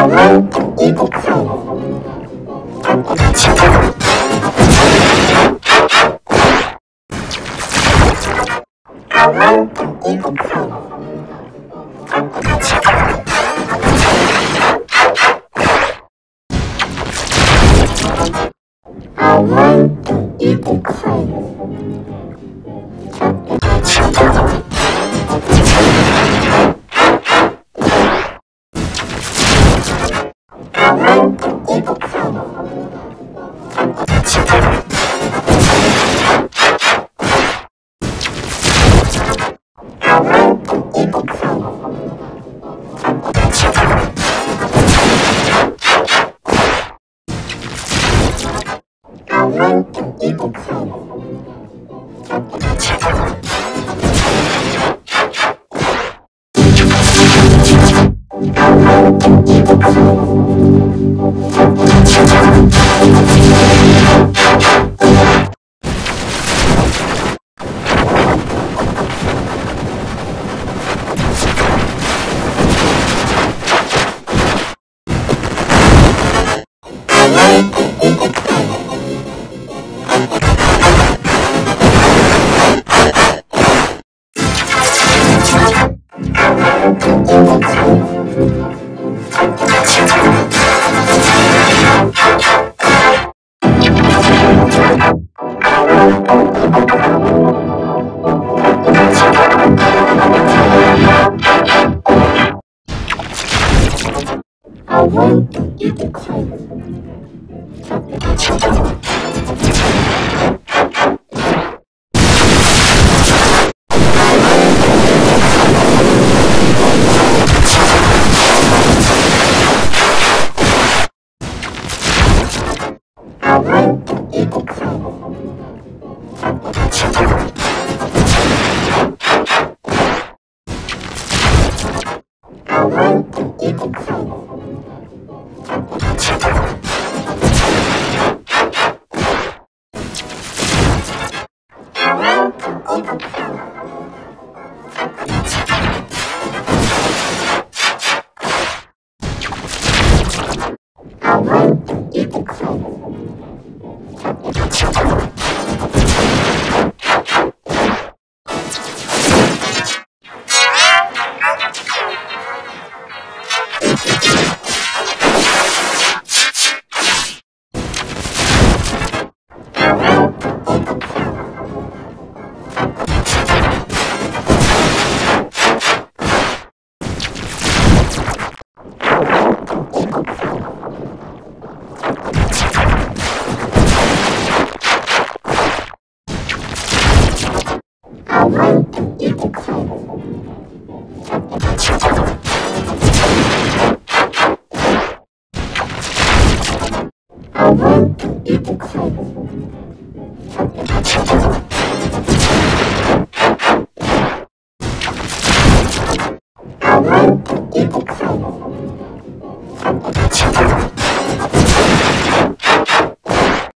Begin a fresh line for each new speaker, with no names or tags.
want to eat a cake. I want to eat a cake. I want to eat a cake. I want to eat a cake. I want to eat a cake. I want to eat a cake. I want to eat a cake. I want to eat a cake. I want to eat a cake. I want to eat a cake. I want to eat a cake. I want to eat a cake. I want to eat a cake.